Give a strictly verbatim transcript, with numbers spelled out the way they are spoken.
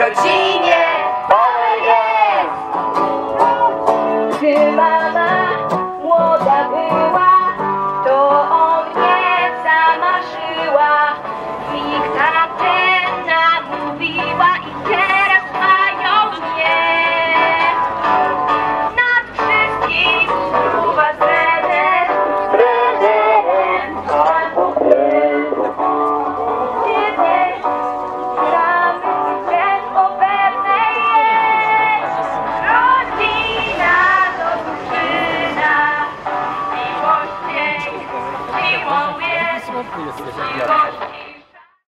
rodzinie Powell jest. Gdy mama młoda była, to o mnie zamarzyła. Wiktarantena mówiła i teraz mają mnie. Nad wszystkim czuwa trener, trenerem albo ty. Kiedy gramy ten opewne jest. Rodzina to drużyna, miłość jej, siłą jest, miłość